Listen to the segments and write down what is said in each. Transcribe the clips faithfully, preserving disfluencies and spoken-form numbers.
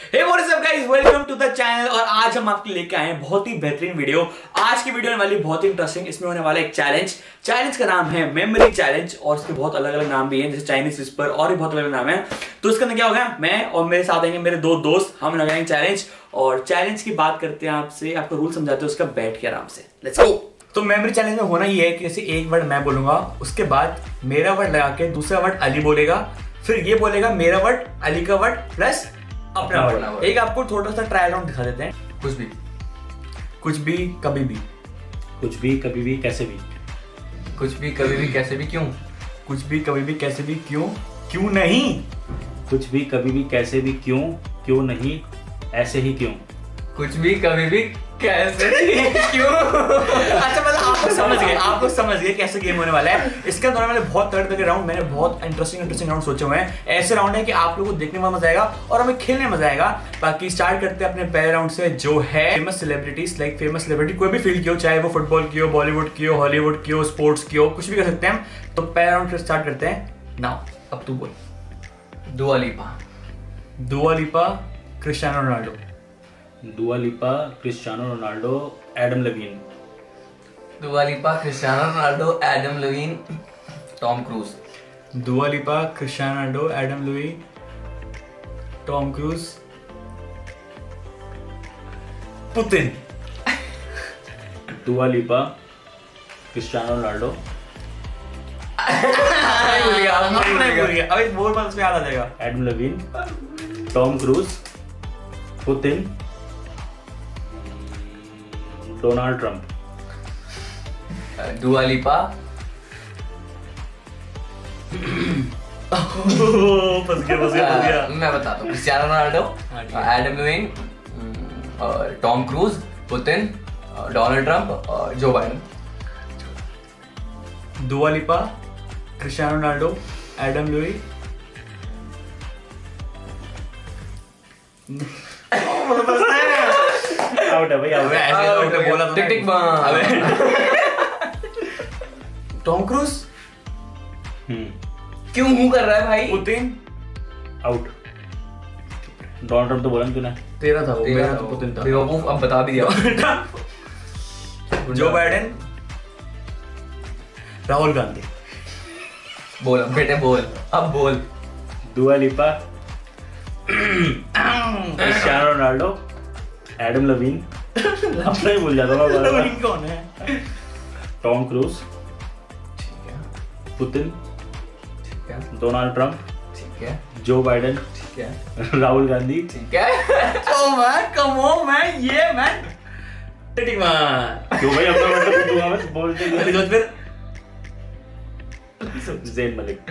Hey what is up guys, welcome to the channel। और आज हम आपके लेके आए हैं बहुत ही बेहतरीन वीडियो। आज की वीडियो होने वाली बहुत ही इंटरेस्टिंग। इसमें होने वाला एक चैलेंज चैलेंज का नाम है मेमोरी चैलेंज, और इसके बहुत अलग अलग नाम भी हैं, जैसे चाइनीज विस्पर और भी बहुत अलग नाम है। तो इसके अंदर क्या होगा, मैं और मेरे साथ आएंगे मेरे दो दोस्त, हम लगाएंगे चैलेंज। और चैलेंज की बात करते हैं आपसे, आपको रूल समझाते हैं उसका, बैठ के आराम से। Let's go. तो मेमोरी चैलेंज में होना ये है कि जैसे एक वर्ड मैं बोलूंगा, उसके बाद मेरा वर्ड लगा के दूसरा वर्ड अली बोलेगा, फिर ये बोलेगा मेरा वर्ड, अली का वर्ड प्लस अपना वर्ड। एक आपको थोड़ा सा ट्रायल राउंड दिखा देते हैं। कुछ भी कुछ भी कभी भी कुछ भी कभी भी कैसे भी कुछ भी कभी भी कैसे भी क्यों कुछ भी कभी भी कैसे भी क्यों क्यों नहीं कुछ भी कभी भी कैसे भी क्यों क्यों नहीं ऐसे ही क्यों कुछ भी कभी भी कैसे क्यों। अच्छा मतलब आपको समझ गए आपको समझ गए कैसे गेम होने वाला है। इसका दौरान मैंने बहुत तरह तरह के राउंड मैंने बहुत इंटरेस्टिंग इंटरेस्टिंग राउंड सोचे हुए हैं। ऐसे राउंड है कि आप लोगों को देखने में मजा आएगा और हमें खेलने में मजा आएगा। बाकी स्टार्ट करते हैं अपने पहले राउंड से, जो है famous celebrities. Like famous celebrity कोई भी फील्ड की हो, चाहे वो फुटबॉल की हो, बॉलीवुड की हो, हॉलीवुड की हो, स्पोर्ट्स की हो, कुछ भी कर सकते हैं हम। तो पहले राउंड से स्टार्ट करते हैं। नाउ अब तू बोल। दुआ लिपा दुआ लिपा, क्रिस्टियानो रोनाल्डो। दुआ Lipa, Cristiano Ronaldo, Adam Levine. Dua Lipa, Cristiano Ronaldo, Adam Levine, Tom Cruise. Dua Lipa, Cristiano Ronaldo, Adam Louis, Tom Cruise, Putin. Dua Lipa, Cristiano Ronaldo, अभी बोल मत, उसमें याद आ जाएगा। Adam Levine, Tom Cruise, Putin, Donald Trump. Dua Lipa, फंस गया फंस गया फंस गया। मैं बताता हूँ। क्रिस्टियानो रोनाल्डो, एडम लेविन, और Tom Cruise, Putin, Donald Trump और Joe Biden. Dua Lipa, Cristiano Ronaldo, Adam Louis, out है भाई, आउट है। ऐसे आउट है बोला तो टिक टिक बम। टॉम क्रूज हम्म क्यों हूँ कर रहा है भाई? Putin out. डोनाल्ड ट्रंप तो बोला ना तूने। तेरा था वो, तेरा मेरा था तो वो। पुतिन था। बेवकूफ, अब बता भी दिया। Joe Biden, Rahul Gandhi. बोल अब बेटे, बोल अब बोल। दुआ Lipa, Cristiano Ronaldo, Adam Lewin, अपना ही भूल जाता हूँ मैं बार-बार। कौन है? टॉम क्रूज, ठीक है पुतिन, ठीक है डोनाल्ड ट्रंप, ठीक है जो बाइडेन, ठीक है राहुल गांधी। ठीक है। Oh man, come on man, ये मैन। Tick man. क्यों भाई, अपना मतलब दूंगा मैं, बोलते अभी सोच फिर। ज़ेन मलिक।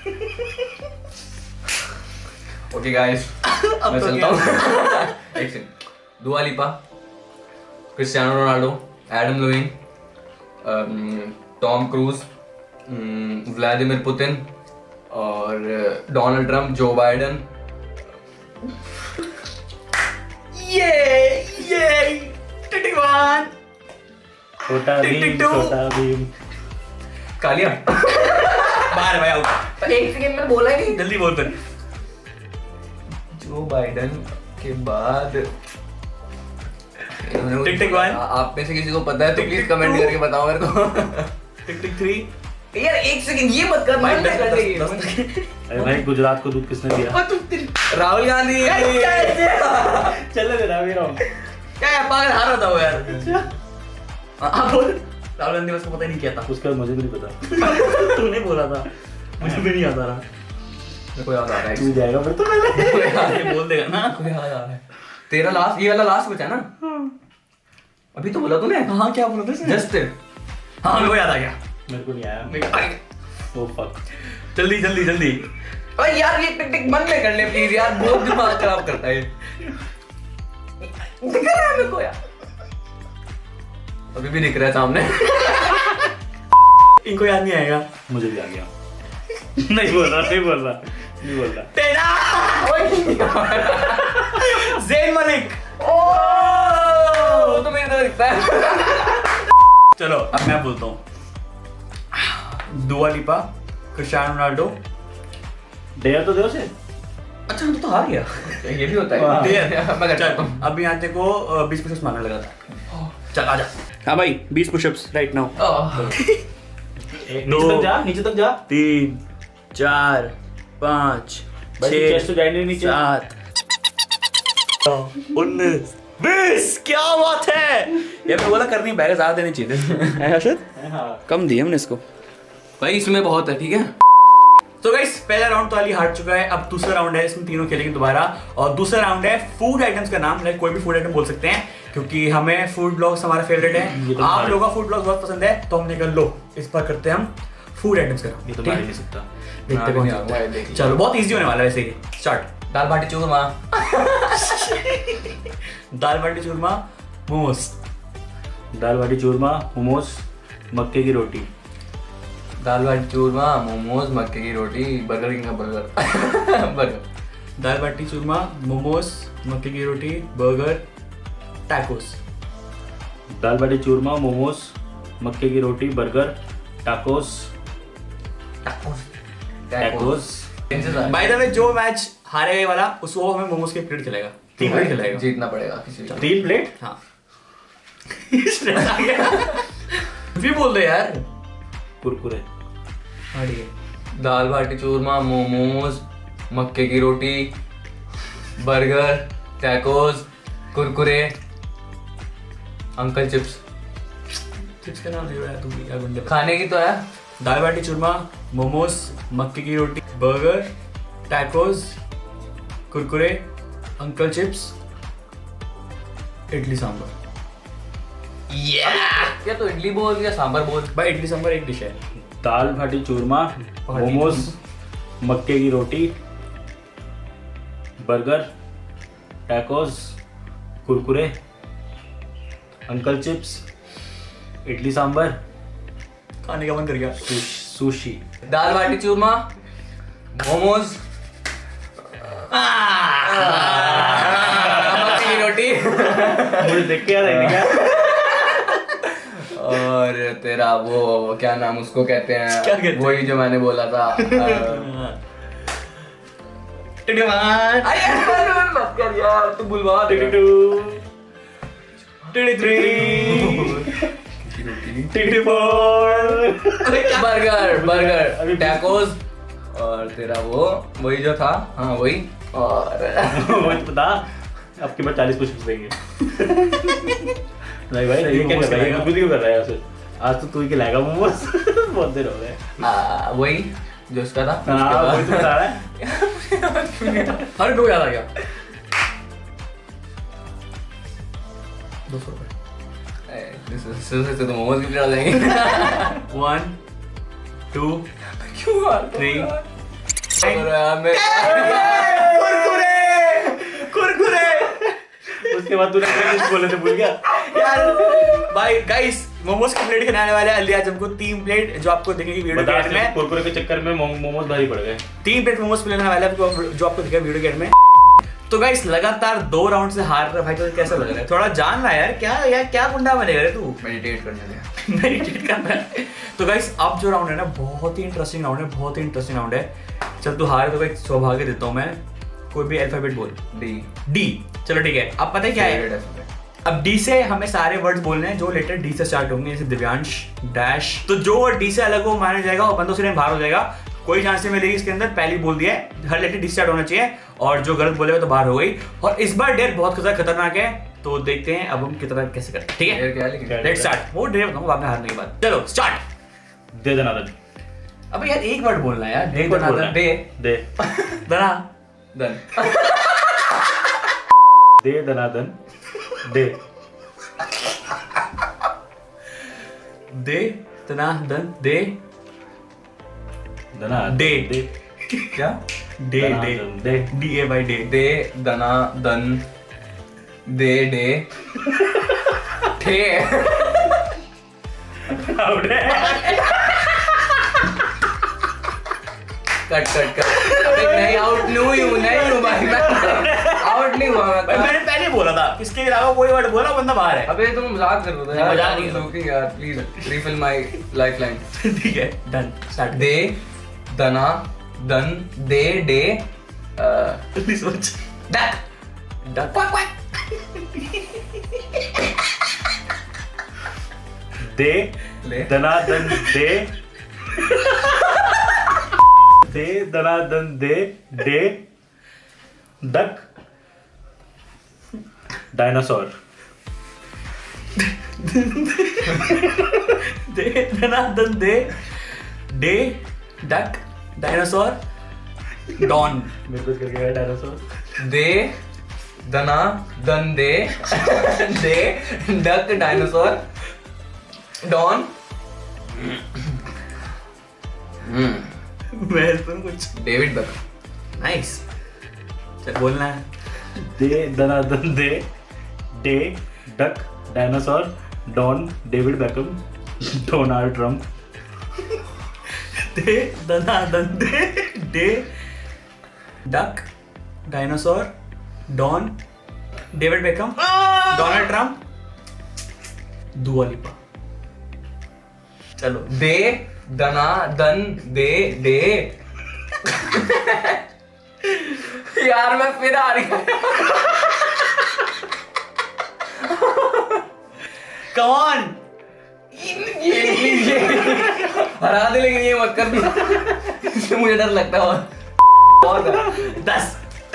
ओके गाइस, मैं तो चलता हूँ। एक second. Dua Lipa, Cristiano Ronaldo, Adam Levine, Tom Cruise, Vladimir Putin और डोनाल्ड ट्रंप, जो बाइडेन। ये ये टिक वन। छोटा टिक टिक भीम, टू। छोटा भीम। कालिया। बाहर भाई, आउट। एक सेकंड में बोला ही नहीं। जल्दी बोल फिर। जो बाइडेन के बाद टिक टिक वन। आप में से किसी को पता है तो tick please tick comment two. करके बताओ मेरे को। Tick tick three. यार एक सेकंड, ये मत कर, भाई मन दस- कर दस- दस- अरे भाई, गुजरात को दूध किसने दिया? राहुल गांधी। चलो दे रहा मेरा। क्या है, पागल हार रहा था वो यार। हाँ बोल। राहुल गांधी बस को पता ही नहीं क्या था। उसका मुझे भी नहीं पता। तूने बोला था, मुझे भी नहीं याद आ रहा। मेरे को याद आ रहा है। तू जाएगा फिर तो पहले। मेरे को याद आ रहा ये बोल देगा ना। है, याद आ रहा है। तेरा लास्ट, ये वाला लास्ट बचा ना? अभी तो बोला तूने। हाँ क्या बोला था इसने? जस्ट। हाँ मेरे को याद आ गया। मेरे को नहीं आया। मेरे को आ गया। Oh fuck. जल्दी जल्दी जल्दी। अरे यार ये टिक टिक मन में कर ले प्लीज यार, बहुत दिमाग खराब करता है। दिख रहा है मेरे को यार, अभी भी दिख रहा है सामने। इनको याद नहीं आएगा। मुझे भी आ गया। नहीं बोल रहा, नहीं बोल रहा, नहीं बोल रहा। तेरा ज़ेन मलिक। ओ तो मेरी तरह दिखता है। चलो अब मैं बोलता हूँ। दुआ लिपा, क्रिस्टियानो रोनाल्डो, डेयर तो दो से अच्छा तो, तो हार गया। ये भी होता है। मैं करता हूँ। अब यहाँ देखो बीस पुशअप्स मारने लगा था। चल आजा। हाँ भाई बीस पुशअप्स राइट नाउ। नीचे तक जा, नीचे तक जा। तीन, चार, पाँच, छह, सात, उन्नीस, बीस। क्या बात है। ये मैं बोला करनी बैग ज्यादा देनी चाहिए। हर्षद कम दिए हमने इसको भाई, इसमें बहुत है। ठीक है तो गाइस पहला राउंड तो अली हार चुका है। अब दूसरा राउंड है, इसमें तीनों खेलेंगे दोबारा। और दूसरा राउंड है फूड आइटम्स का नाम, लाइक कोई भी फूड आइटम बोल सकते हैं क्योंकि हमें फूड ब्लॉग्स हमारा फेवरेट है। तो आप लोगों का फूड ब्लॉग्स बहुत पसंद है तो हमने कहा लो इस बार करते हैं हम फूड आइटम्स का नाम। ये तो मार ही नहीं सकता। देखते कौन जीतता है। चलो बहुत इजी होने वाला है वैसे ही। स्टार्ट। दाल बाटी चूरमा। दाल बाटी चूरमा, मोमोज। दाल बाटी चूरमा, मोमोज, मक्के की रोटी। दाल बाटी चूरमा, मोमोज, मक्के की रोटी, बर्गर किंग का बर्गर। बर्गर। दाल बाटी चूरमा, मोमोज, मक्के की रोटी, बर्गर, टैकोस। दाल बाटी चूरमा, मोमोज, मक्के की रोटी, burger, tacos. Tacos. By the way जो मैच हारे वाला उसको हमें मोमोज के प्लेट खिलाएगा। तीन प्लेट खिलाएगा। जीतना पड़ेगा किसी को। तीन प्लेट। हाँ। भी बोल दे यार। कुरकुरे। हाँ ठीक है। दाल बाटी चूरमा, मोमोज, मक्के की रोटी, burger, tacos, Kurkure, Uncle Chips. Chips का नाम है तू भी क्या गुंडे। खाने की तो है। दाल बाटी चूरमा, मोमोज, मक्के की रोटी, burger, tacos, Kurkure, Uncle Chips, idli sambar. Yeah! क्या तो इडली बोल या सांभर बोल। भाई इडली सांभर एक डिश है। दाल बाटी चूरमा, मोमोज, मक्के की रोटी, burger, tacos, Kurkure, Uncle Chips, idli sambar, खाने का मन कर गया। सुशी। दाल बाटी चूरमा, मोमोज, मक्के की रोटी। मुझे देख के याद आई क्या? और तेरा वो क्या नाम उसको कहते हैं, क्या कहते हैं? वही जो मैंने बोला था। मत कर यार, तू बुलवा दे। बर्गर, बर्गर, टैकोस और तेरा वो वही जो था। हाँ वही। और वही बता। आपके पास चालीस पुशअप्स देंगे। नहीं भाई ये क्या कर रहा है? ये खुद क्यों कर रहा है ऐसे? आज तो तू ही खिलाएगा मोमोज। बहुत देर हो गए। वही जो उसका था। हाँ वही तो बता रहा है। अरे दो याद आ गया। दो सौ रुपए। से तो मोमोज की प्लेट आ जाएंगे। वन, टू, क्यों थ्री। कुरकुरे, कुरकुरे। उसके बाद तूने कुछ बोले थे भूल गया यार। भाई गाइस मोमोज की प्लेट खिलाने वाले अली आज हमको तीन प्लेट जो आपको दिखेगी वीडियो के एंड में। कुरकुरे के चक्कर में मोमोज भारी पड़ गए। तीन प्लेट मोमोज खिलाने वाले जो आपको दिखेगा वीडियो के एंड में। तो गाइस लगातार दो राउंड से हार रहा भाई, तो कैसा लग रहा है? थोड़ा जान रहा है यार। क्या यार क्या गुंडा बनेगा रे तू? मेडिटेट करने दे। मेडिटेट करना है। तो गाइस अब जो राउंड है ना बहुत ही इंटरेस्टिंग राउंड है, बहुत ही इंटरेस्टिंग राउंड है। चल तू हारे तो भाई सौभाग्य देता हूँ मैं। कोई भी अल्फाबेट बोल। डी। डी। चलो ठीक है। अब पता है क्या है? अब डी से हमें सारे वर्ड्स बोलने हैं जो लेटर डी से स्टार्ट होंगे, जैसे दिव्यांश, डैश। तो जो वर्ड डी से अलग हो माना जाएगा और बंदों से बाहर हो जाएगा। कोई चांस नहीं मिलेगी इसके अंदर। पहले बोल दिया है हर लेटर डी स्टार्ट होना चाहिए और जो गलत बोलेगा तो बाहर हो गई। और इस बार डेयर बहुत खतरनाक है तो देखते हैं अब हम कितना कैसे करते हैं। ठीक है लेट्स स्टार्ट। वो डेयर बताऊंगा बाद में हारने के बाद। चलो स्टार्ट। दे दनादन। अबे यार एक वर्ड बोलना है यार। दे दनादन। दे दे दना दन। दे दनादन। दे दे तना दन दे दना दे दे क्या? डे डे दे डी ए बाई डे। दे दना दन दे डे ठे। Cut cut cut. नहीं आउट नहीं हुई हूँ, नहीं हूँ भाई मैं। आउट नहीं हुआ मैं। भाई मैंने पहले बोला था इसके अलावा कोई वर्ड बोला बंदा बाहर है। अबे तुम मजाक कर रहे हो यार। मजाक नहीं कर रहा। जोकिंग यार, प्लीज रिफिल माय लाइफलाइन। ठीक है डन स्टार्ट। दे दना दन दे डे जल्दी सोच। डक डक क्वैक क्वैक दे ले दनादन दे दे दनादन दे दे डक डायनासोर दे दनादन दे डे डक डायनासोर डॉन। मेरे कुछ करके गया डायनासोर। दे दना दन दे दे डक डायनासोर डॉन। मैं इसमें कुछ डेविड बकम। नाइस। चल बोलना है। दे दनादन दे डे duck dinosaur Don David Beckham Donald Trump. दे दनादन दे डे duck dinosaur Don David Beckham Donald Trump Dua Lipa. चलो दे दना दन दे दे यार मैं फिर आ रही हूँ। Come on. ये ये हरा दे लेकिन ये मत कर भी इससे मुझे डर लगता है। और दस।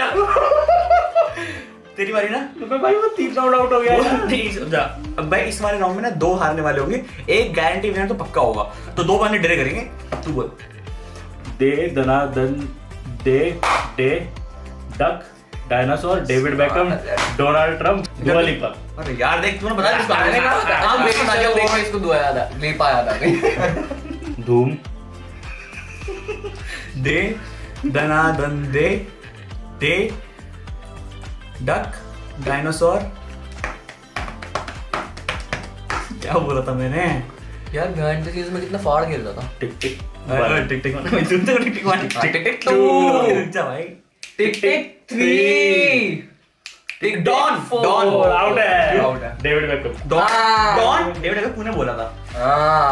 तेरी बारी ना। तो मैं भाई वो तीन राउंड आउट हो गया है। नहीं जा। अब भाई इस वाले राउंड में ना दो हारने वाले होंगे, एक गारंटी विनर तो पक्का होगा, तो दो बंदे डरे करेंगे। अब तू बोल। दे दनादन दे डे duck dinosaur David Beckham Donald Trump Dua Lipa. अरे यार देख तूने बता किसको मैंने आने कहा का। आप देखो ना जब देखो इसको दुआ याद आ ले पाया था धूम दे दना दन दे दे डक डायनासोर। क्या बोला था मैंने यार बिहाइंड द सीन्स में कितना फाड़ खेलता था। टिक टिक अरे tick tick one tick tick tick one tick tick tick two रुक जा भाई। Tick tick three tick Don Don out है आउट है डेविड बैकम। डॉन हाँ। डॉन डेविड बेकम तूने बोला था। हाँ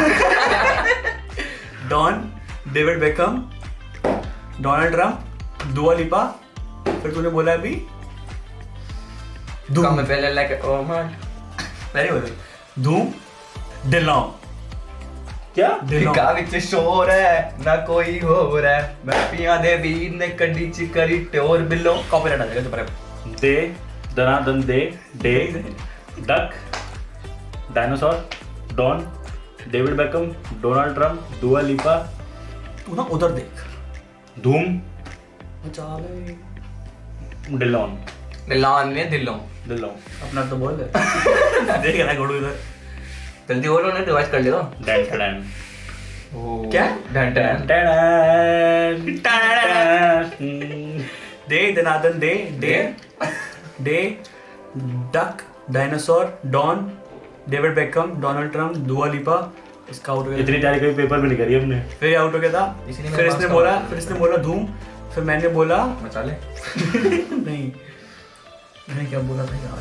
Don David Beckham Donald Trump Dua Lipa. फिर तूने बोला अभी कम में पहले like oh man very good Dhoom Dhillon. क्या टिका विच शोर है ना कोई हो रहा है मैं पिया दे वीर ने कड्डी च करी टोर बिलो। कॉपीराइट आ जाएगा तो पर दे दनादन दे डे duck dinosaur Don David Beckham Donald Trump Dua Lipa. तू ना उधर देख। धूम चाले डिलॉन दिलान में दिलों डिलॉन अपना तो बोल देख रहा घोड़ू इधर। जल्दी बोलो ना रिवाइज कर लियो। डैन डैन क्या डन डन दे दनादन दे डे डे duck dinosaur Don David Beckham Donald Trump Dua Lipa. इसका आउट हो गया। इतनी तैयारी कोई पेपर में नहीं करी हमने। फिर आउट हो गया था। इसीलिए मेरे फिर पास इसने का बोला आउट फिर इसने बोला धूम। फिर मैंने बोला मचाले नहीं मैंने क्या बोला था यार।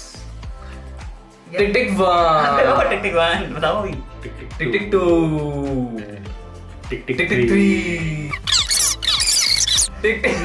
टिक tick one tick tick one बताओ अभी। Tick tick tick tick two tick tick tick tick three tick tick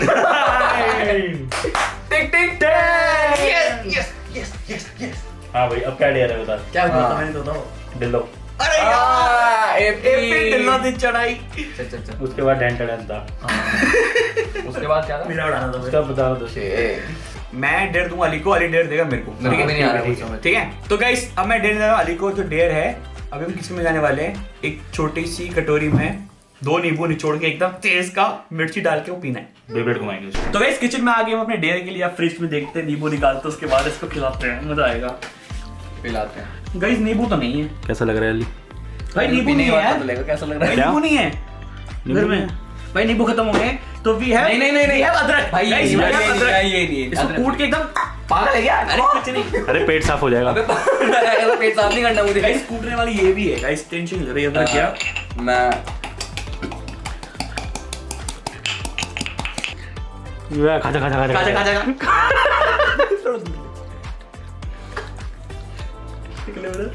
tick tick yes yes yes yes yes. हाँ भाई अब क्या डेयर है बता। क्या बोला था हाँ। मैंने तो बताओ। डिलो अरे यार एपी दिल्ला दी चढ़ाई। चल चल चल उसके बाद डैन डैन था। उसके बाद क्या था मेरा उड़ाना था उसका बता दो। मैं डेयर दूंगा अली को, अली डेयर देगा मेरे को। मेरे को भी नहीं आ रहा ठीक कुछ है, समझ। ठीक है तो गाइस अब मैं डेयर दूंगा अली को। जो डेयर है अभी हम किसमें जाने वाले हैं, एक छोटी सी कटोरी में दो नींबू निचोड़ के एकदम तेज का मिर्ची डाल के वो पीना है। बेबेट घुमाएंगे उसको। तो गाइस किचन में आ गए हम अपने डेयर के लिए। आप फ्रिज में देखते हैं नींबू निकालते हैं, उसके बाद इसको खिलाते हैं, मजा आएगा। पिलाते हैं गाइस नींबू तो नहीं है कैसा लग रहा है अली? भाई, नींबू नहीं है यार। पता लगेगा कैसा लग रहा भाई है। नींबू नहीं है घर में। भाई नींबू खत्म हो गए तो वी हैव नहीं नहीं नहीं नहीं अदरक। भाई ये Guys, नहीं we have ये अदरक। नहीं ये नहीं इसको कूट के एकदम पागल है क्या? अरे कुछ नहीं अरे पेट साफ हो जाएगा। अबे पागल है, ऐसा पेट साफ नहीं करना मुझे। गाइस कूटने वाली ये भी है गाइस, टेंशन नहीं ले रही अदरक क्या। मैं ये खा जा खा जा खा जा खा जा खा जा खा। निकले उधर।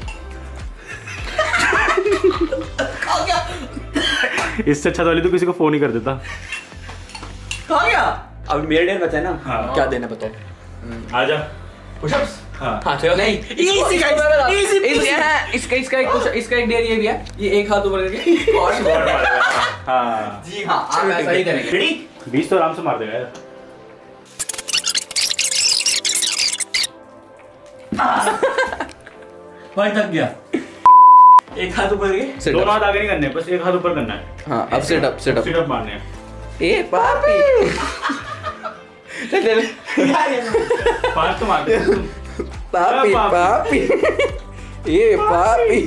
खा गया इससे अच्छा तो अली तो किसी को फोन ही कर देता। खा गया अब मेरे डेयर बचा है ना। हाँ। क्या देना बताओ। आजा। पुशअप्स। हाँ हाँ चलो। नहीं इजी गाइस, इजी इस- हाँ, इसका इसका एक कुछ इसका एक डेयर ये भी है, ये एक हाथ ऊपर करके और और मारेगा। हाँ जी हाँ आप ऐसा ही करेंगे। रेडी। बीस तो आराम से मार देगा यार। भाई थक गया। एक हाथ ऊपर करके। Sit दोनों up। हाथ आगे नहीं करने, बस एक हाथ ऊपर करना है। हाँ अब sit up sit up. Sit up मारने हैं। ए पापी चल चल पांच तो मार दे। पापी पापी ए पापी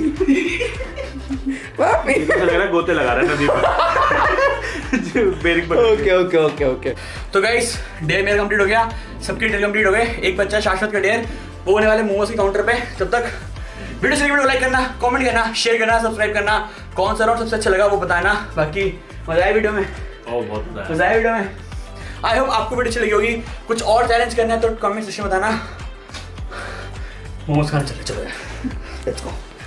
पापी। ऐसा लग रहा है गोते लगा रहा है नदी पर। बेरिक पर। Okay okay okay okay. तो गाइस डेयर मेरा कंप्लीट हो गया, सबके डेयर कंप्लीट हो गए। एक बच्चा शाश्वत का डेयर, वो होने वाले मोमोज के काउंटर पे। तब तक वीडियो से वीडियो लाइक करना, कमेंट करना, शेयर करना, सब्सक्राइब करना। कौन सा राउंड सबसे अच्छा लगा वो बताना। बाकी मजा आया वीडियो में, ओ बहुत मजा आया। मजा आया वीडियो में। आई होप आपको वीडियो अच्छी लगी होगी। कुछ और चैलेंज करना है तो कमेंट सेक्शन में बताना। मोमोज खाने चले चलो, लेट्स गो।